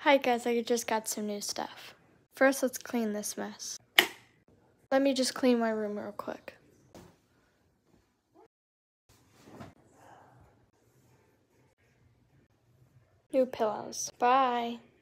Hi guys, I just got some new stuff. First, let's clean this mess. Let me just clean my room real quick. New pillows. Bye.